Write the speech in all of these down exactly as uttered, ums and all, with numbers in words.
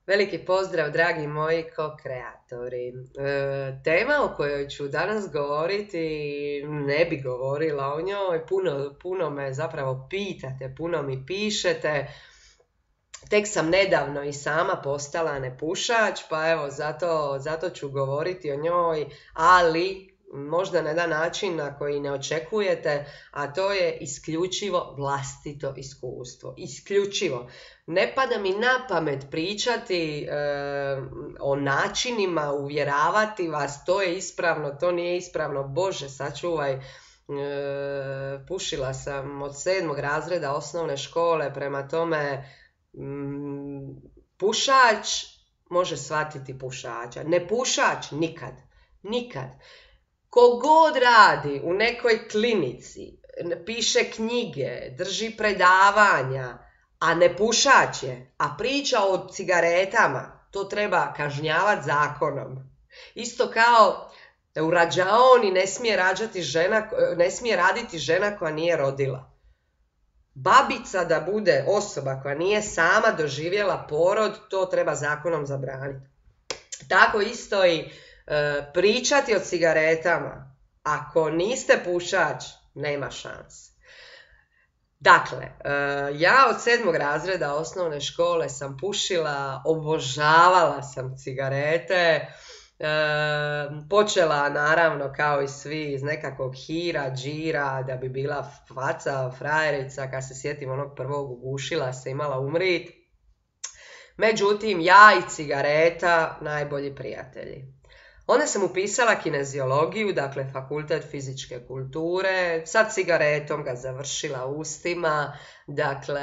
Veliki pozdrav, dragi moji ko-kreatori. E, tema o kojoj ću danas govoriti, ne bi govorila o njoj, puno, puno me zapravo pitate, puno mi pišete. Tek sam nedavno i sama postala nepušač, pa evo, zato, zato ću govoriti o njoj, ali možda na jedan način na koji ne očekujete, a to je isključivo vlastito iskustvo. Isključivo. Ne pada mi na pamet pričati e, o načinima, uvjeravati vas, to je ispravno, to nije ispravno, Bože, sačuvaj. E, pušila sam od sedmog razreda osnovne škole, prema tome mm, pušač može shvatiti pušača, ne pušač nikad, nikad. Ko god radi u nekoj klinici, piše knjige, drži predavanja, a ne pušač je, a priča o cigaretama, to treba kažnjavati zakonom. Isto kao u rađaoni ne smije rađati žena, ne smije raditi žena koja nije rodila. Babica da bude osoba koja nije sama doživjela porod, to treba zakonom zabraniti. Tako isto i e, pričati o cigaretama. Ako niste pušač, nema šanse. Dakle, ja od sedmog razreda osnovne škole sam pušila, obožavala sam cigarete, počela naravno kao i svi iz nekakvog hira, džira, da bi bila faca, frajerica, kad se sjetim onog prvog ugušila se imala umrit. Međutim, ja i cigareta najbolji prijatelji. Onda sam upisala kineziologiju, dakle fakultet fizičke kulture, sa cigaretom ga završila ustima, dakle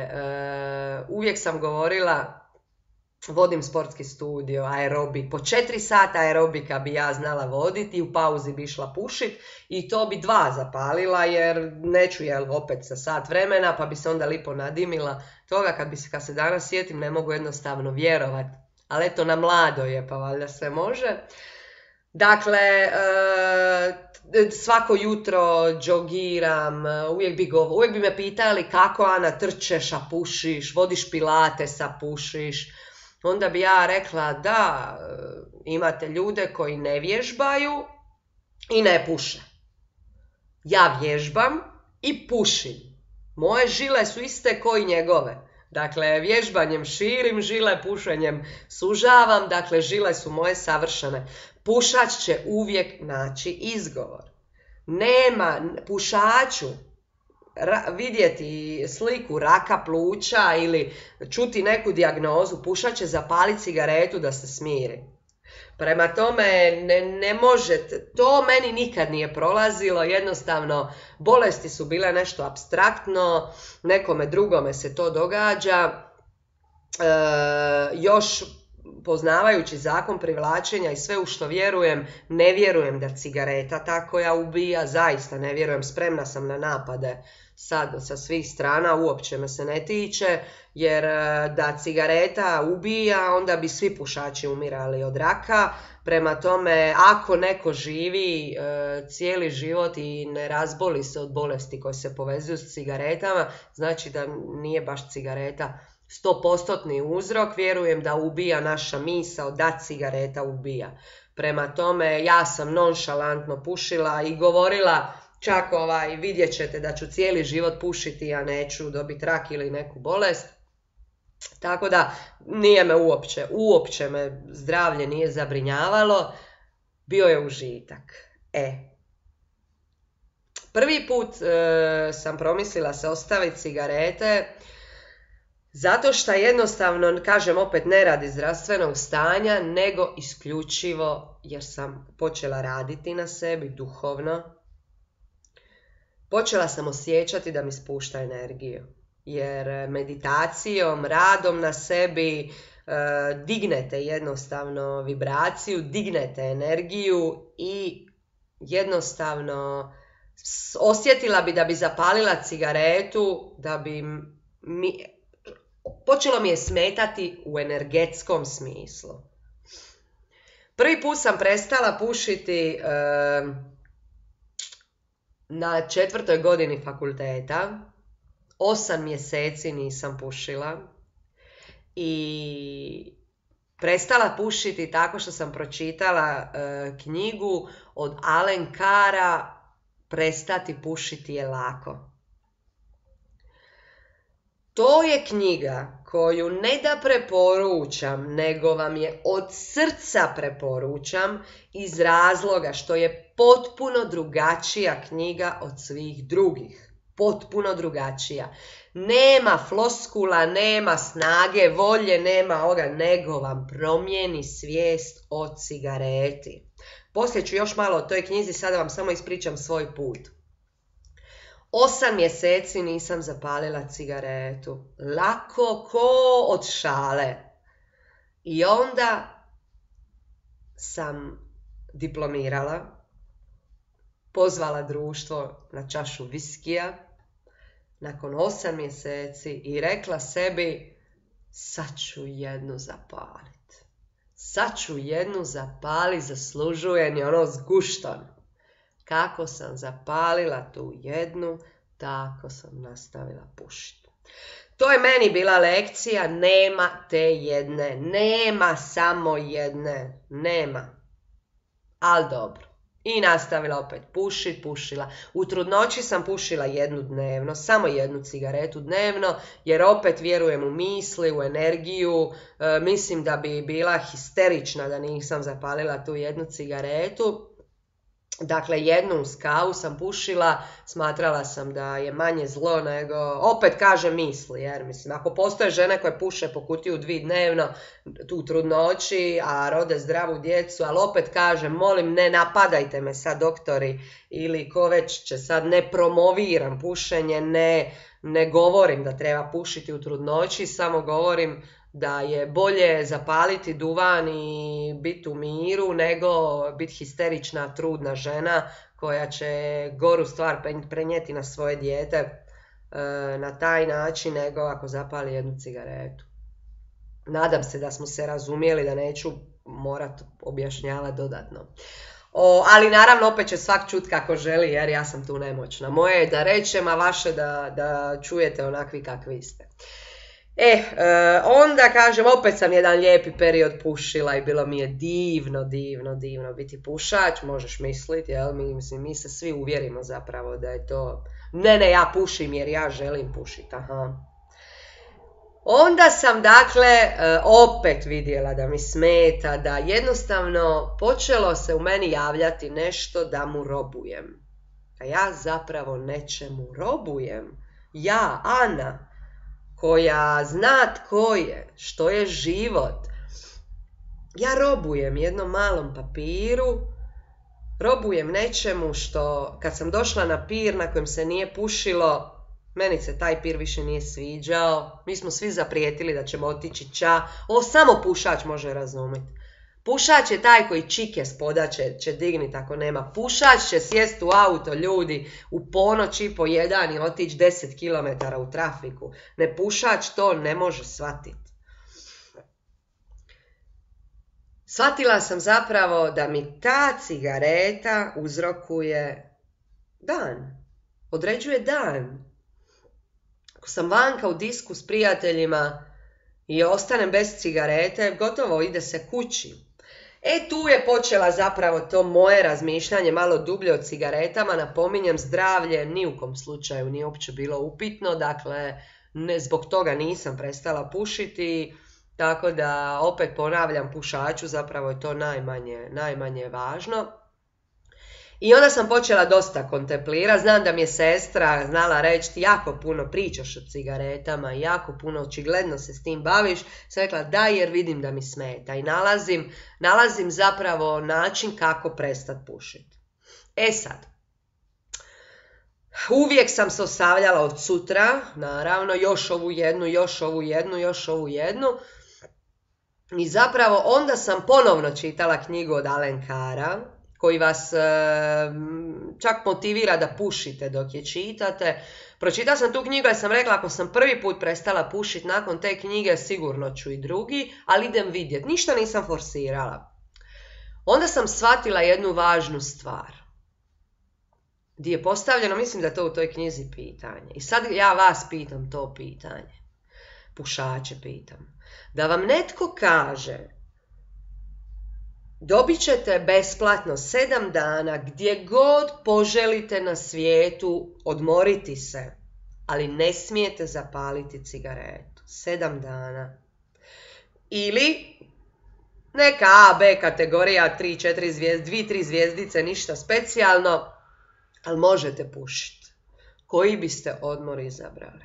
e, uvijek sam govorila, vodim sportski studio, aerobik, po četiri sata aerobika bi ja znala voditi i u pauzi bi išla pušit i to bi dva zapalila jer neću jel opet sa sat vremena pa bi se onda lipo nadimila. Toga kad, bi, kad se danas sjetim ne mogu jednostavno vjerovat, ali eto na mlado je pa valjda sve može. Dakle, svako jutro džogiram, uvijek bi, go, uvijek bi me pitali kako Ana trčeš, a pušiš, vodiš pilatesa, pušiš. Onda bi ja rekla da imate ljude koji ne vježbaju i ne puše. Ja vježbam i pušim. Moje žile su iste koji njegove. Dakle, vježbanjem širim žile, pušenjem sužavam, dakle, žile su moje savršene. Pušač će uvijek naći izgovor. Nema pušaču ra, vidjeti sliku raka pluća ili čuti neku dijagnozu, pušač će zapaliti cigaretu da se smiri. Prema tome, ne, ne možete, to meni nikad nije prolazilo, jednostavno bolesti su bile nešto apstraktno, nekome drugome se to događa, e, još poznavajući zakon privlačenja i sve u što vjerujem, ne vjerujem da cigareta ta koja ubija, zaista ne vjerujem, spremna sam na napade sad sa svih strana, uopće me se ne tiče, jer da cigareta ubija, onda bi svi pušači umirali od raka. Prema tome, ako neko živi e, cijeli život i ne razboli se od bolesti koje se povezuju s cigaretama, znači da nije baš cigareta sto postotni uzrok, vjerujem da ubija naša misao da cigareta ubija. Prema tome, ja sam nonšalantno pušila i govorila, čak ovaj, vidjet ćete da ću cijeli život pušiti, a neću dobiti rak ili neku bolest. Tako da nije me uopće, uopće me zdravlje nije zabrinjavalo, bio je užitak. E, prvi put e, sam promislila se ostaviti cigarete, zato što jednostavno, kažem opet, ne radi zdravstvenog stanja, nego isključivo jer sam počela raditi na sebi duhovno. Počela sam osjećati da mi spušta energiju, jer meditacijom, radom na sebi e, dignete jednostavno vibraciju, dignete energiju i jednostavno osjetila bi da bi zapalila cigaretu, da bi mi, počelo mi je smetati u energetskom smislu. Prvi put sam prestala pušiti e, na četvrtoj godini fakulteta, osam mjeseci nisam pušila i prestala pušiti tako što sam pročitala e, knjigu od Allen Carra Prestati pušiti je lako. To je knjiga koju ne da preporučam, nego vam je od srca preporučam iz razloga što je potpuno drugačija knjiga od svih drugih. Potpuno drugačija. Nema floskula, nema snage, volje, nema ovoga, nego vam promijeni svijest o cigareti. Poslije ću još malo o toj knjizi, sada vam samo ispričam svoj put. Osam mjeseci nisam zapalila cigaretu. Lako ko od šale. I onda sam diplomirala, pozvala društvo na čašu viskija nakon osam mjeseci i rekla sebi, sad ću jednu zapalit. Sad ću jednu zapalit, zaslužujem je ono s guštom. Kako sam zapalila tu jednu, tako sam nastavila pušiti. To je meni bila lekcija, nema te jedne, nema samo jedne, nema. Ali dobro. I nastavila opet pušit, pušila. U trudnoći sam pušila jednu dnevno, samo jednu cigaretu dnevno, jer opet vjerujem u misli, u energiju. E, mislim da bi bila histerična da nisam zapalila tu jednu cigaretu. Dakle, jednu uz kavu sam pušila, smatrala sam da je manje zlo nego, opet kažem misli, jer mislim, ako postoje žene koje puše po kutiju dvi dnevno tu trudnoći, a rode zdravu djecu, ali opet kažem, molim, ne napadajte me sad doktori ili ko već će sad, ne promoviram pušenje, ne, ne govorim da treba pušiti u trudnoći, samo govorim da je bolje zapaliti duvan i biti u miru nego biti histerična trudna žena koja će goru stvar prenijeti na svoje dijete e, na taj način nego ako zapali jednu cigaretu. Nadam se da smo se razumjeli, da neću morat objašnjavati dodatno. O, ali naravno opet će svak čut kako želi jer ja sam tu nemoćna. Moje je da rečem, a vaše da, da čujete onakvi kakvi ste. E, e, onda kažem, opet sam jedan lijepi period pušila i bilo mi je divno, divno, divno biti pušač, možeš misliti, jel? Mi, mislim, mi se svi uvjerimo zapravo da je to, ne, ne, ja pušim jer ja želim pušiti, aha. Onda sam, dakle, opet vidjela da mi smeta, da jednostavno počelo se u meni javljati nešto da mu robujem. A ja zapravo nečemu robujem. Ja, Ana, koja zna tko je, što je život. Ja robujem jednom malom papiru, robujem nečemu što, kad sam došla na pir na kojem se nije pušilo, meni se taj pir više nije sviđao, mi smo svi zaprijetili da ćemo otići ča, ovo samo pušač može razumjeti. Pušač je taj koji čike spoda će, će digniti ako nema. Pušač će sjest u auto, ljudi, u ponoć i po jedan i otići deset kilometara u trafiku. Ne, pušač to ne može shvatiti. Shvatila sam zapravo da mi ta cigareta uzrokuje dan. Određuje dan. Ako sam vanka u disku s prijateljima i ostanem bez cigarete, gotovo ide se kući. E tu je počela zapravo to moje razmišljanje malo dublje o cigaretama. Napominjem, zdravlje ni u kom slučaju nije uopće bilo upitno, dakle ne, zbog toga nisam prestala pušiti, tako da opet ponavljam, pušaču zapravo je to najmanje, najmanje važno. I onda sam počela dosta kontemplirati, znam da mi je sestra znala reći ti jako puno pričaš o cigaretama, jako puno očigledno se s tim baviš, sam rekla da jer vidim da mi smeta i nalazim, nalazim zapravo način kako prestati pušiti. E sad, uvijek sam se ostavljala od sutra, naravno, još ovu jednu, još ovu jednu, još ovu jednu. I zapravo onda sam ponovno čitala knjigu od Allen Carra, koji vas e, čak motivira da pušite dok je čitate. Pročitala sam tu knjigu i sam rekla ako sam prvi put prestala pušiti nakon te knjige, sigurno ću i drugi, ali idem vidjeti. Ništa nisam forsirala. Onda sam shvatila jednu važnu stvar. Gdje je postavljeno, mislim da je to u toj knjizi pitanje. I sad ja vas pitam to pitanje. Pušače pitam. Da vam netko kaže dobit ćete besplatno sedam dana gdje god poželite na svijetu odmoriti se, ali ne smijete zapaliti cigaretu. Sedam dana. Ili neka A, B kategorija, tri, četiri zvijezdice, dvije, tri zvijezdice, ništa specijalno, ali možete pušiti. Koji biste odmor izabrali?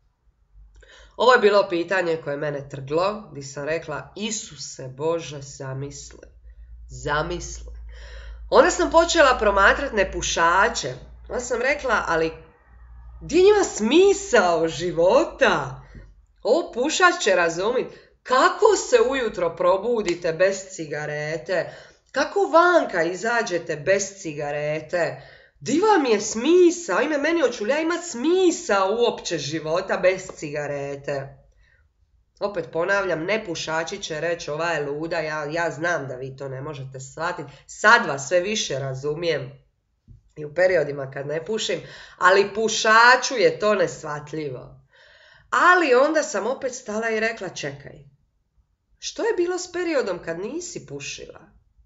Ovo je bilo pitanje koje mene trglo, gdje sam rekla, Isuse Bože, zamisli, zamisli. Onda sam počela promatrati nepušače. Onda sam rekla, ali gdje je njima smisao života? Ovo pušač će razumjeti. Kako se ujutro probudite bez cigarete? Kako vanka izađete bez cigarete? Di vam je smisao? Ime meni očulja ima smisao uopće života bez cigarete. Opet ponavljam, nepušači će reći ova je luda, ja, ja znam da vi to ne možete shvatiti. Sad vas sve više razumijem i u periodima kad ne pušim, ali pušaču je to neshvatljivo. Ali onda sam opet stala i rekla, čekaj, što je bilo s periodom kad nisi pušila?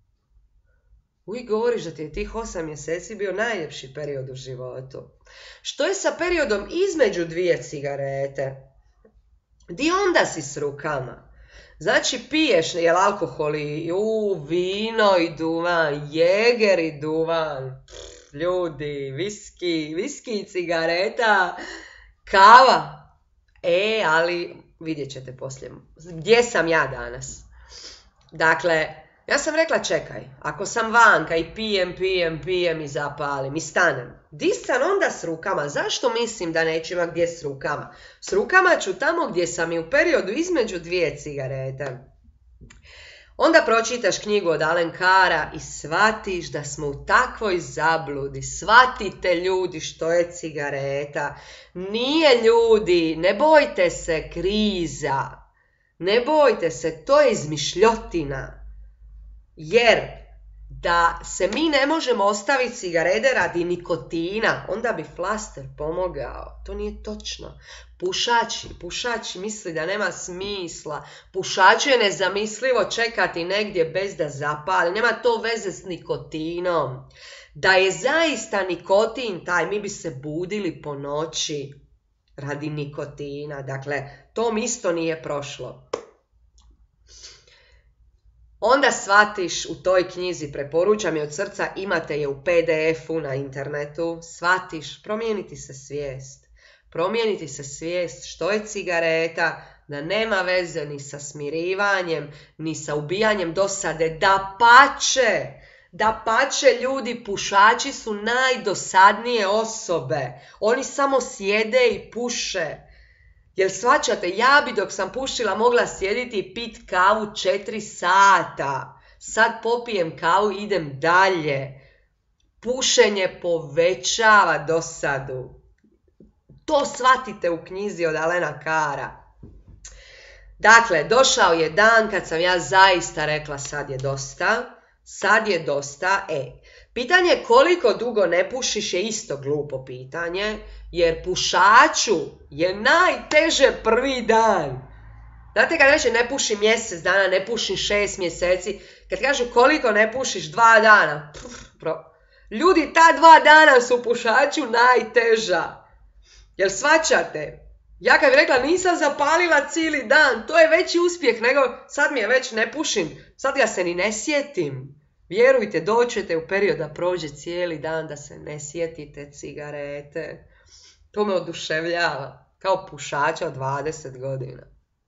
Uvijek govoriš da ti je tih osam mjeseci bio najljepši period u životu. Što je sa periodom između dvije cigarete? Di onda si s rukama? Znači piješ, jel alkohol i u, vino i duvan, jeger i duvan, pff, ljudi, viski, viski i cigareta, kava. E, ali vidjet ćete poslije. Gdje sam ja danas? Dakle, ja sam rekla čekaj, ako sam vanka i pijem, pijem, pijem i zapalim i stanem, di sam onda s rukama? Zašto mislim da neću imati gdje s rukama? S rukama ću tamo gdje sam i u periodu između dvije cigarete. Onda pročitaš knjigu od Allen Carra i shvatiš da smo u takvoj zabludi. Shvatite ljudi što je cigareta. Nije ljudi, ne bojte se kriza. Ne bojte se, to je izmišljotina. Jer da se mi ne možemo ostaviti cigarete radi nikotina, onda bi flaster pomogao. To nije točno. Pušači, pušači misli da nema smisla. Pušaču je nezamislivo čekati negdje bez da zapali. Nema to veze s nikotinom. Da je zaista nikotin taj, mi bi se budili po noći radi nikotina. Dakle, tom isto nije prošlo. Onda shvatiš u toj knjizi, preporučam je od srca, imate je u P D F-u na internetu, shvatiš, promijeniti se svijest. Promijeniti se svijest što je cigareta, da nema veze ni sa smirivanjem, ni sa ubijanjem dosade. Dapače, dapače ljudi, pušači su najdosadnije osobe. Oni samo sjede i puše. Jer shvaćate, ja bi dok sam pušila mogla sjediti i pit kavu četiri sata. Sad popijem kavu i idem dalje. Pušenje povećava dosadu. To shvatite u knjizi od Allena Carra. Dakle, došao je dan kad sam ja zaista rekla sad je dosta. Sad je dosta. E, pitanje koliko dugo ne pušiš je isto glupo pitanje. Jer pušaču je najteže prvi dan. Znate kad reče ne pušim mjesec dana, ne pušim šest mjeseci. Kad kažu koliko ne pušiš dva dana. Pff, bro. Ljudi, ta dva dana su pušaču najteža. Jel shvaćate? Ja kad bi rekla nisam zapalila cijeli dan, to je veći uspjeh nego sad mi je već ne pušim. Sad ga se ni ne sjetim. Vjerujte, doćete u period da prođe cijeli dan da se ne sjetite cigarete. To me oduševljava. Kao pušača od dvadeset godina.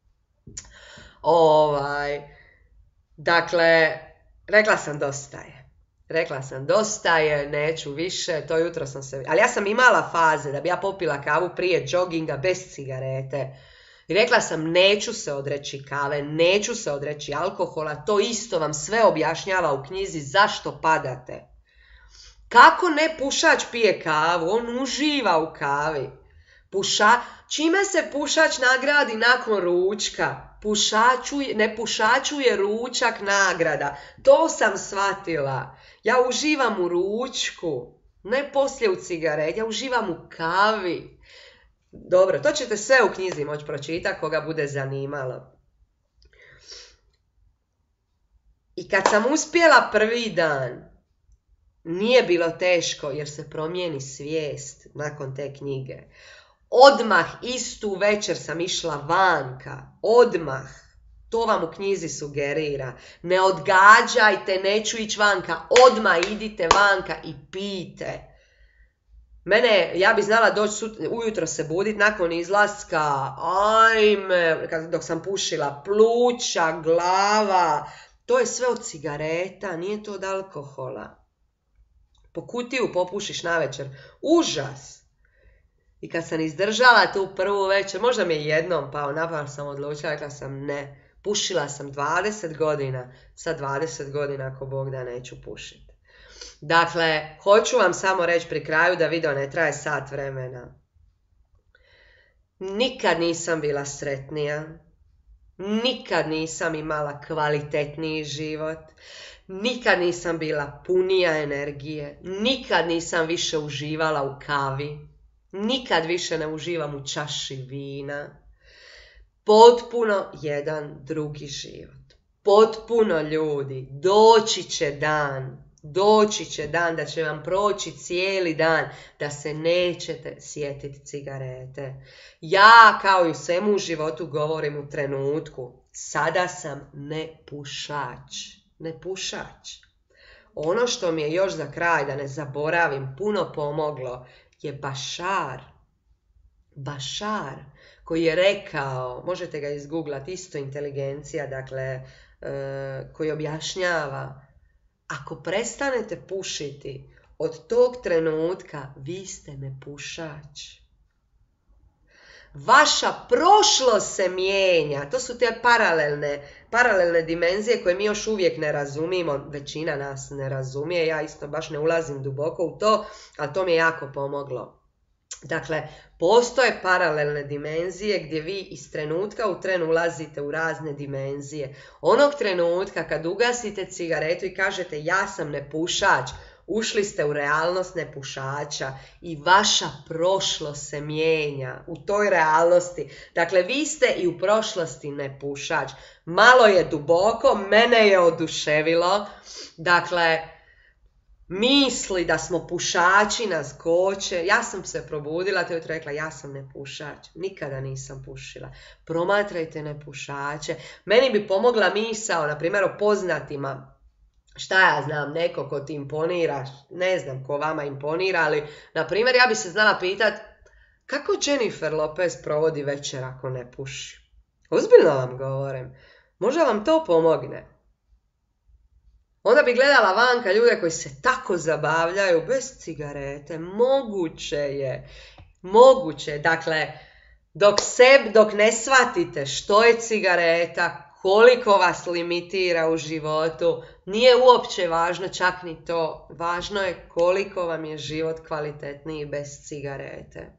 Ovaj. Dakle, rekla sam dosta je. Rekla sam dosta je, neću više. To jutro sam se... Ali ja sam imala faze da bi ja popila kavu prije džoginga bez cigarete. I rekla sam neću se odreći kave, neću se odreći alkohola. To isto vam sve objašnjava u knjizi zašto padate. Kako ne pušač pije kavu? On uživa u kavi. Puša... Čime se pušač nagradi nakon ručka? Pušaču... Ne pušaču je ručak nagrada. To sam shvatila. Ja uživam u ručku. Ne poslije u cigareti. Ja uživam u kavi. Dobro, to ćete sve u knjizi moći pročitati koga bude zanimalo. I kad sam uspjela prvi dan, nije bilo teško jer se promijeni svijest nakon te knjige. Odmah istu večer sam išla vanka. Odmah. To vam u knjizi sugerira. Ne odgađajte, neću ići vanka. Odmah idite vanka i pijte. Mene, ja bi znala doći sut, ujutro se budit nakon izlaska, ajme, dok sam pušila, pluća, glava, to je sve od cigareta, nije to od alkohola. Po kutiju popušiš navečer, užas. I kad sam izdržala tu prvu večer, možda mi je jednom pao napad, sam odlučila, rekla sam ne, pušila sam dvadeset godina, sad dvadeset godina ako Bog da neću pušiti. Dakle, hoću vam samo reći pri kraju da video ne traje sat vremena. Nikad nisam bila sretnija, nikad nisam imala kvalitetniji život, nikad nisam bila punija energije, nikad nisam više uživala u kavi, nikad više ne uživam u čaši vina. Potpuno jedan drugi život. Potpuno ljudi, doći će dan. Doći će dan da će vam proći cijeli dan da se nećete sjetiti cigarete. Ja kao i u svemu u životu govorim u trenutku. Sada sam nepušač. Nepušač. Ono što mi je još za kraj, da ne zaboravim, puno pomoglo je Bašar. Bašar koji je rekao, možete ga izgooglati, isto inteligencija, dakle, e, koji objašnjava, ako prestanete pušiti, od tog trenutka vi ste nepušač. Vaša prošlost se mijenja. To su te paralelne, paralelne dimenzije koje mi još uvijek ne razumijemo. Većina nas ne razumije. Ja isto baš ne ulazim duboko u to, ali to mi je jako pomoglo. Dakle, postoje paralelne dimenzije gdje vi iz trenutka u tren ulazite u razne dimenzije. Onog trenutka kad ugasite cigaretu i kažete ja sam nepušač, ušli ste u realnost nepušača i vaša prošlost se mijenja u toj realnosti. Dakle, vi ste i u prošlosti nepušač. Malo je duboko, mene je oduševilo. Dakle, misli da smo pušači nas koče. Ja sam se probudila, te jutro rekla ja sam nepušač. Nikada nisam pušila. Promatrajte nepušače. Meni bi pomogla misao, na primjer o poznatima. Šta ja znam, neko ko ti imponira, ne znam ko vama imponira, ali na primjer ja bi se znala pitat kako Jennifer Lopez provodi večer ako ne puši. Ozbiljno vam govorim. Možda vam to pomogne. Onda bi gledala vanka ljude koji se tako zabavljaju bez cigarete. Moguće je. Moguće. Dakle, dok, se, dok ne shvatite što je cigareta, koliko vas limitira u životu, nije uopće važno čak ni to. Važno je koliko vam je život kvalitetniji bez cigarete.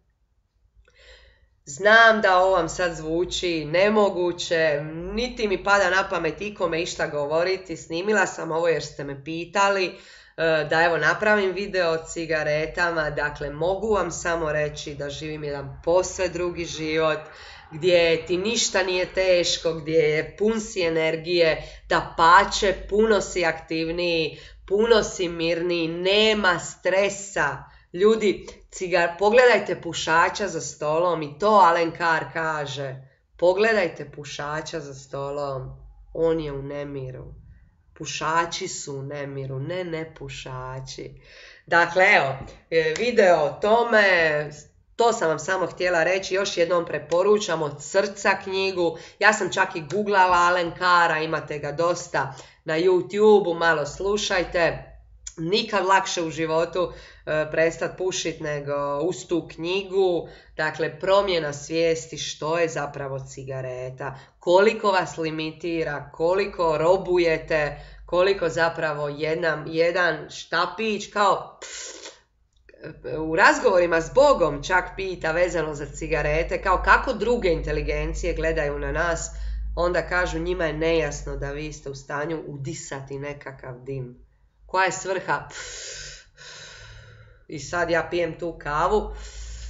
Znam da ovo vam sad zvuči nemoguće, niti mi pada na pamet ikome išta govoriti. Snimila sam ovo jer ste me pitali da evo napravim video o cigaretama. Dakle, mogu vam samo reći da živim jedan posve drugi život, gdje ti ništa nije teško, gdje je pun si energije, dapače, puno si aktivniji, puno si mirniji, nema stresa. Ljudi, cigar, pogledajte pušača za stolom i to Alen Carr kaže. Pogledajte pušača za stolom, on je u nemiru. Pušači su u nemiru, ne nepušači. Dakle, evo, video o tome, to sam vam samo htjela reći, još jednom preporučam od srca knjigu. Ja sam čak i googlala Alen Carra, imate ga dosta na YouTube-u, malo slušajte. Nikad lakše u životu e, prestati pušiti nego uz tu knjigu. Dakle, promjena svijesti što je zapravo cigareta, koliko vas limitira, koliko robujete, koliko zapravo jedan, jedan štapić kao pff, u razgovorima s Bogom čak pita vezano za cigarete, kao kako druge inteligencije gledaju na nas, onda kažu njima je nejasno da vi ste u stanju udisati nekakav dim. Koja je svrha? I sad ja pijem tu kavu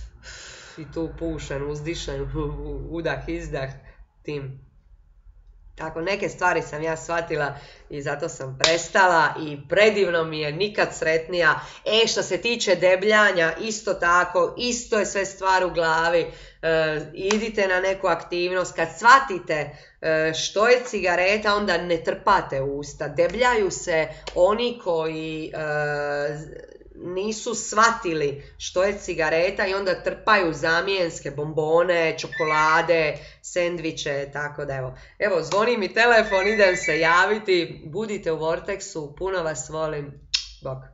i tu pušem, uzdišem, udah, izdah tim. Tako, neke stvari sam ja shvatila i zato sam prestala i predivno mi je, nikad sretnija. E, što se tiče debljanja, isto tako, isto je sve stvar u glavi. E, idite na neku aktivnost, kad shvatite e, što je cigareta, onda ne trpate usta. Debljaju se oni koji e, nisu shvatili što je cigareta i onda trpaju zamjenske bombone, čokolade, sendviče, tako da evo. Evo, zvoni mi telefon, idem se javiti, budite u Vortexu, puno vas volim, bok.